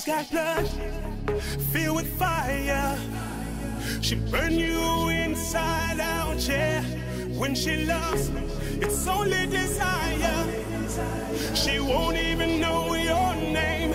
She's got blood filled with fire. She burn you inside out, yeah. When she loves, it's only desire. She won't even know your name.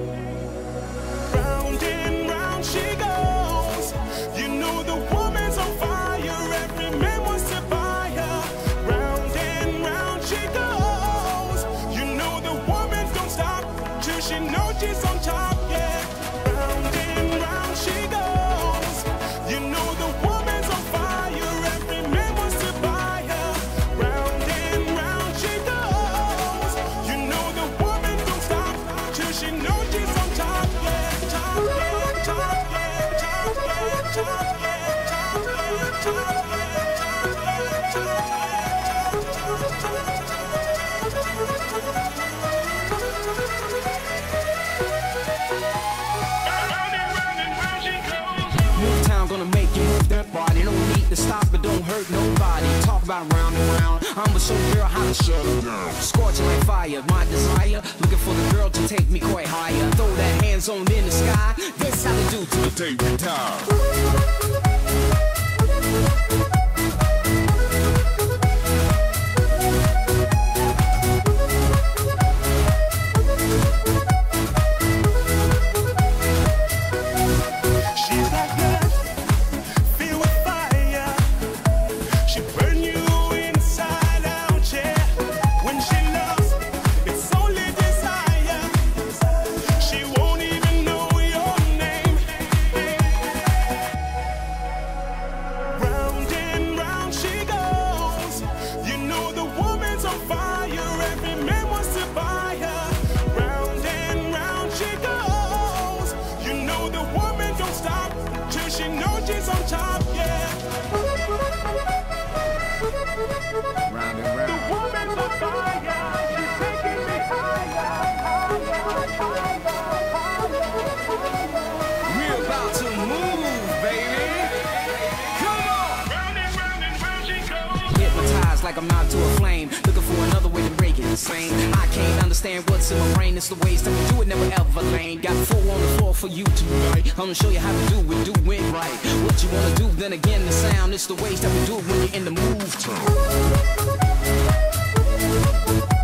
Round and round she goes. You know the woman's on fire. Every man wants to buy her. Round and round she goes. You know the woman don't stop till she knows she's on top, yeah. Round and round she goes. You know the woman's on fire. Every man wants to buy her. Round and round she goes. You know the woman don't stop till she knows she's on top, yeah. Top, yeah, top, yeah, top, yeah, top, yeah, top, yeah, top, yeah, top, Move town gonna make you move that body. No need to stop, but don't hurt nobody. Talk about round and round. I'm a show girl how to shut her down. Scorching like fire, my desire. Looking for the girl to take me quite higher. Throw that hands on in the sky. This how they do to the tape time. she's got blood filled with fire. She burn you inside out, yeah. When she loves, it's only desire. She won't even know your name. Round and round she goes. You know the woman's on fire. Every man wants to buy her. Round and round she goes. You know the woman don't stop till she knows she's on top, yeah. Round and round. The woman's on fire. She's taking me higher. We're about to move, baby. Come on. Round and round she goes. Hypnotized like I'm not to a flame. Looking for another way to break it insane. I can't understand what's in my brain. It's the ways that we do it, never ever lame. Got 4 on the floor for you tonight. I'm gonna show you how to do it right. What you wanna do, then again the sound. It's the ways that we do it when you're in the move.